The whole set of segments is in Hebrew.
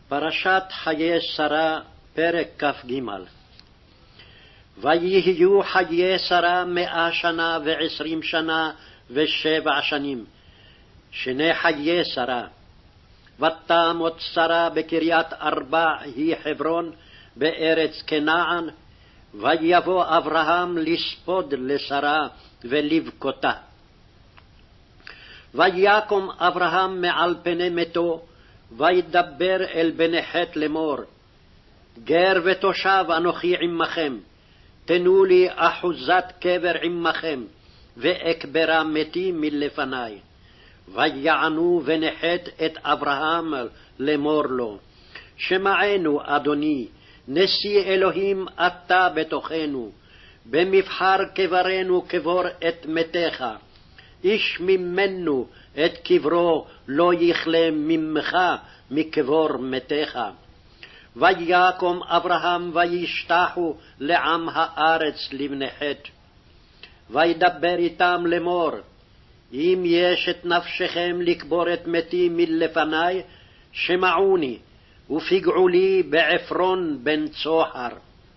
פרשת חיי שרה, פרק כ"ג. ויהיו חיי שרה 100 שנה ו20 שנה ו7 שנים, שני חיי שרה. ותמות שרה בקריית ארבע היא חברון בארץ כנען, ויבוא אברהם לספוד לשרה ולבכותה. ויקום אברהם מעל פני מתו, וידבר אל בני חת לאמור, גר ותושב אנוכי עמכם, תנו לי אחוזת קבר עמכם, ואקברה מתי מלפני. ויענו בני חת את אברהם לאמור לו, שמענו אדוני, נשיא אלוהים אתה בתוכנו, במבחר קברנו קבור את מתך, איש ממנו את קברו לא יכלה ממך מקבור מתך. ויקום אברהם וישתחו לעם הארץ לבני חת. וידבר איתם לאמור, אם יש את נפשכם לקבור את מתי מלפני, שמעוני, ופגעו לי בעפרון בן צוחר.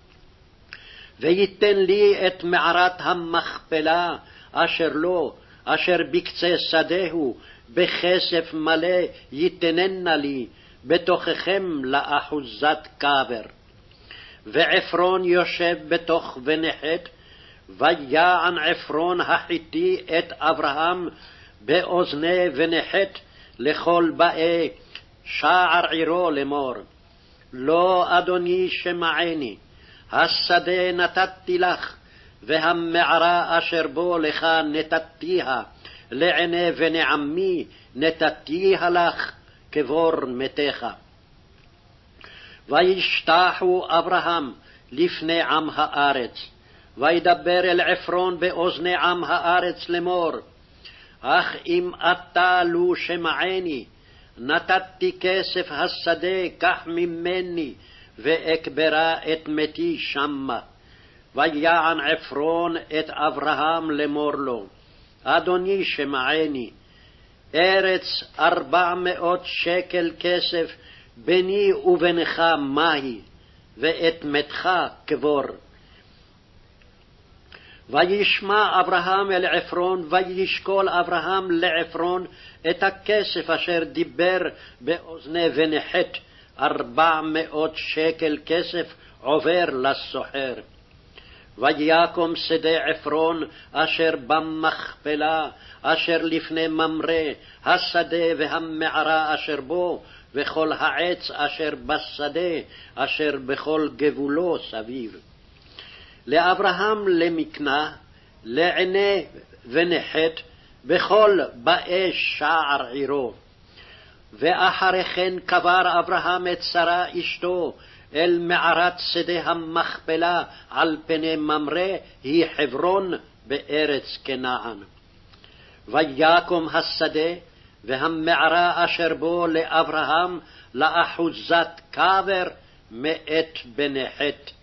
ויתן לי את מערת המכפלה אשר לו, אשר בקצה שדהו, בכסף מלא יתננה לי, בתוככם לאחוזת קבר. ועפרון יושב בתוך בני חת, ויען עפרון החיתי את אברהם באוזני בני חת לכל באי שער עירו לאמור, לא אדוני שמעני, השדה נתתי לך, והמערה אשר בו לך נתתיה, לעיני בני עמי נתתיה לך, קבור מתך. וישתחו אברהם לפני עם הארץ, וידבר אל עפרון באוזני עם הארץ לאמור, אך אם אתה לו שמעני, נתתי כסף השדה, קח ממני, ואקברה את מתי שמה. ויען עפרון את אברהם לאמור לו, אדוני שמעני, ארץ 400 שקל כסף ביני ובינך מהי, ואת מתך קבור. וישמע אברהם אל עפרון, וישקול אברהם לעפרון את הכסף אשר דיבר באוזני בני חת, 400 שקל כסף עובר לסוחר. ויקום שדה עפרון אשר במכפלה, אשר לפני ממרא, השדה והמערה אשר בו, וכל העץ אשר בשדה, אשר בכל גבולו סביב. לאברהם למקנה, לעיני בני חת, בכל באי שער עירו. ואחרי כן קבר אברהם את שרה אשתו, אל מערת שדה המכפלה על פני ממרא, היא חברון בארץ כנען. ויקום השדה והמערה אשר בו לאברהם לאחוזת קבר מאת בני חת.